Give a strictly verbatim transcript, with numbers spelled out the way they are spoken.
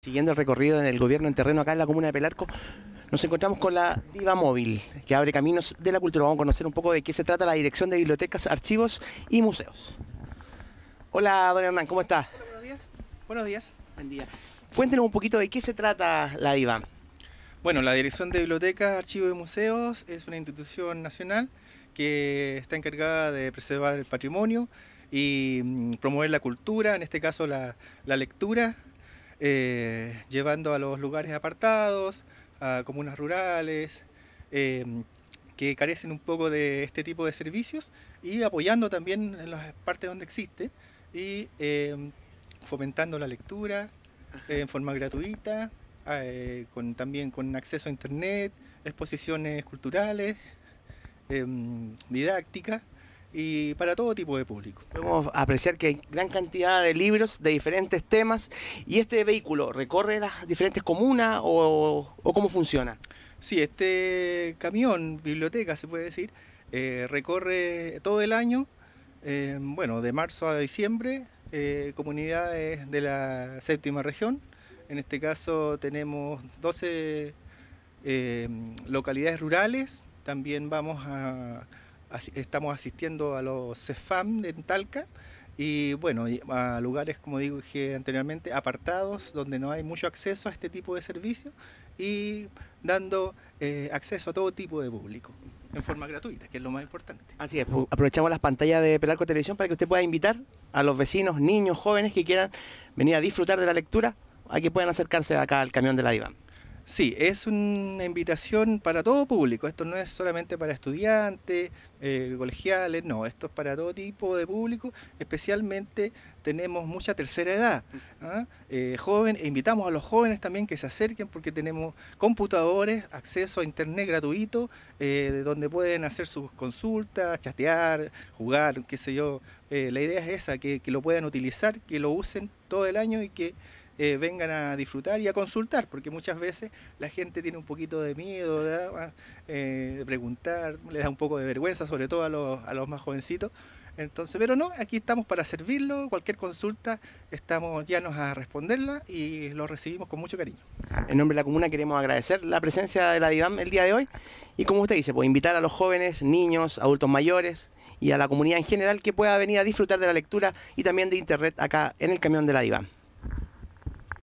Siguiendo el recorrido en el gobierno en terreno acá en la comuna de Pelarco, nos encontramos con la DIVA Móvil, que abre caminos de la cultura. Vamos a conocer un poco de qué se trata la Dirección de Bibliotecas, Archivos y Museos. Hola, don Hernán, ¿cómo está? Hola, buenos días. Buenos días. Buen día. Cuéntenos un poquito de qué se trata la DIVA. Bueno, la Dirección de Bibliotecas, Archivos y Museos es una institución nacional que está encargada de preservar el patrimonio y mm, promover la cultura, en este caso la, la lectura, eh, llevando a los lugares apartados, a comunas rurales, eh, que carecen un poco de este tipo de servicios y apoyando también en las partes donde existe y eh, fomentando la lectura eh, en forma gratuita, eh, con, también con acceso a internet, exposiciones culturales, eh, didácticas y para todo tipo de público. Podemos apreciar que hay gran cantidad de libros de diferentes temas. ¿Y este vehículo recorre las diferentes comunas o, o cómo funciona? Sí, este camión, biblioteca se puede decir, eh, recorre todo el año, eh, bueno, de marzo a diciembre, eh, comunidades de la séptima región. En este caso tenemos doce eh, localidades rurales. También vamos a, a, estamos asistiendo a los CEFAM en Talca y bueno, a lugares, como digo dije anteriormente, apartados, donde no hay mucho acceso a este tipo de servicios y dando eh, acceso a todo tipo de público en forma gratuita, que es lo más importante. Así es, aprovechamos las pantallas de Pelarco Televisión para que usted pueda invitar a los vecinos, niños, jóvenes que quieran venir a disfrutar de la lectura, a que puedan acercarse acá al camión de la DIVA. Sí, es una invitación para todo público. Esto no es solamente para estudiantes, eh, colegiales, no, esto es para todo tipo de público. Especialmente tenemos mucha tercera edad, ¿ah? eh, joven, e invitamos a los jóvenes también que se acerquen porque tenemos computadores, acceso a internet gratuito, eh, donde pueden hacer sus consultas, chatear, jugar, qué sé yo. Eh, la idea es esa, que, que lo puedan utilizar, que lo usen todo el año y que Eh, vengan a disfrutar y a consultar, porque muchas veces la gente tiene un poquito de miedo de, eh, de preguntar, les da un poco de vergüenza, sobre todo a los, a los más jovencitos. Entonces, pero no, aquí estamos para servirlo, cualquier consulta estamos llanos a responderla y lo recibimos con mucho cariño. En nombre de la comuna queremos agradecer la presencia de la DIVA el día de hoy y, como usted dice, pues invitar a los jóvenes, niños, adultos mayores y a la comunidad en general que pueda venir a disfrutar de la lectura y también de internet acá en el camión de la DIVA.